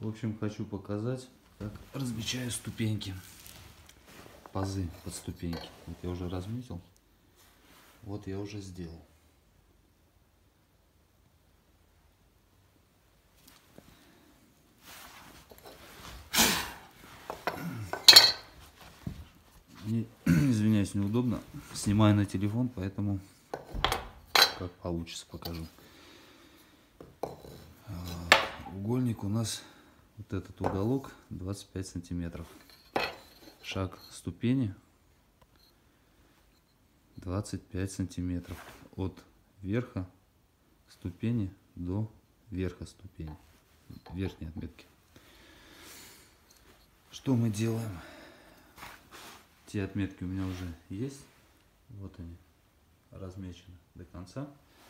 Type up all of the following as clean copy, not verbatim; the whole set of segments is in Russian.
В общем, хочу показать, как размечаю ступеньки, пазы под ступеньки. Вот я уже разметил, вот я уже сделал. Мне, извиняюсь, неудобно, снимаю на телефон, поэтому как получится покажу. Угольник у нас, вот этот уголок 25 сантиметров. Шаг ступени 25 сантиметров от верха ступени до верха ступени, верхней отметки. Что мы делаем? Те отметки у меня уже есть, вот они размечены до конца.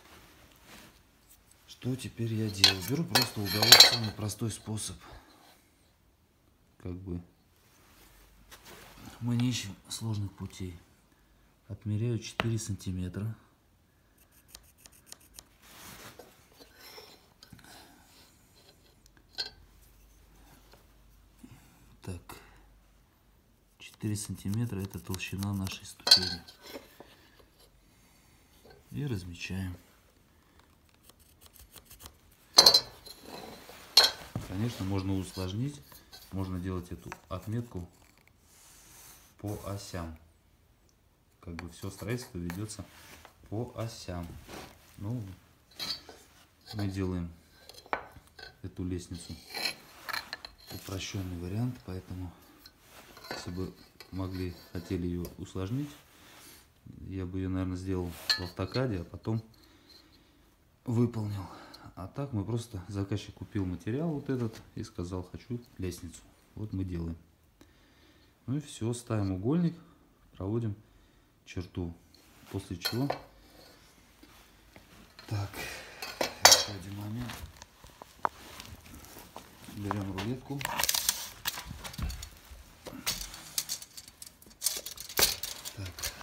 Что теперь я делаю? Беру просто уголок, самый простой способ. Как бы мы не ищем сложных путей. Отмеряю 4 сантиметра. Так, 4 сантиметра это толщина нашей ступени. И размечаем. Конечно, можно усложнить, можно делать эту отметку по осям. Как бы все строительство ведется по осям. Ну, мы делаем эту лестницу упрощенный вариант, поэтому если бы хотели ее усложнить, я бы ее, наверное, сделал в автокаде, а потом выполнил. А так мы просто, заказчик купил материал вот этот и сказал, хочу лестницу. Вот мы делаем. Ну и все, ставим угольник, проводим черту. После чего, так, еще один момент. Берем рулетку. Так.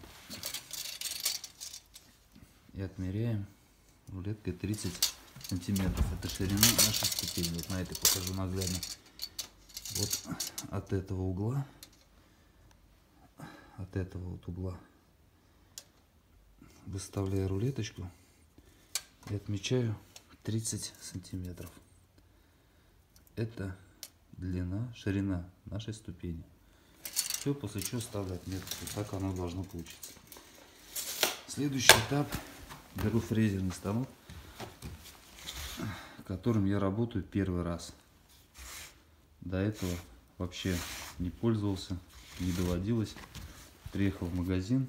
И отмеряем рулеткой 30 сантиметров. Это ширина нашей ступени. Вот на этой покажу наглядно. Вот от этого угла, выставляю рулеточку и отмечаю 30 сантиметров. Это длина, ширина нашей ступени. Все, после чего ставлю отметку. Так оно должно получиться. Следующий этап. Беру фрезерный станок, которым я работаю первый раз. До этого вообще не пользовался, не доводилось. Приехал в магазин,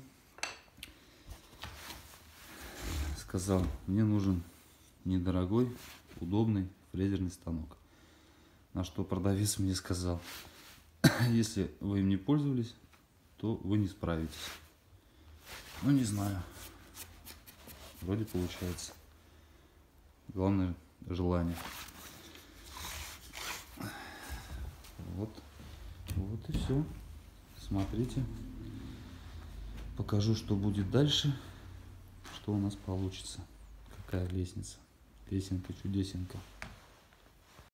сказал, мне нужен недорогой, удобный фрезерный станок. На что продавец мне сказал, если вы им не пользовались, то вы не справитесь. Ну, не знаю. Вроде получается. Главное желание. Вот и все. Смотрите. Покажу, что будет дальше. Что у нас получится. Какая лестница. Лесенка, чудесенка.